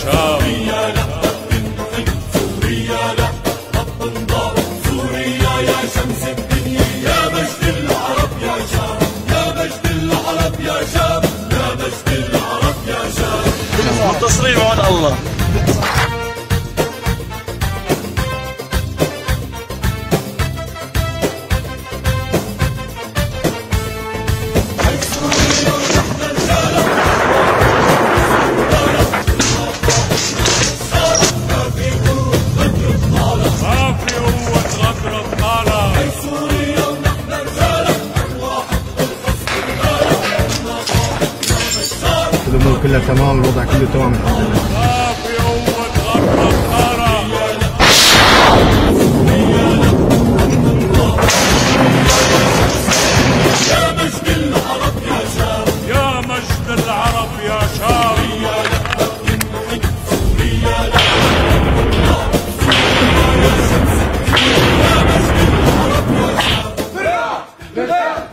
شام. سوريا لحظة بنحب سوريا لحظة بنضاء سوريا يا شمس الدنيا يا مجد العرب يا شام يا مجد العرب يا شام يا مجد العرب يا شام. منتصرين وعد الله. الامور كلها تمام، الوضع كله تمام الحمد لله. صافي قوة غرب طارة. يا مجد العرب يا شام يا مجد العرب يا شام. سوريا لحظة بنحب سوريا لحظة بنضاء سوريا يا شمس الدنيا يا مجد العرب يا شام.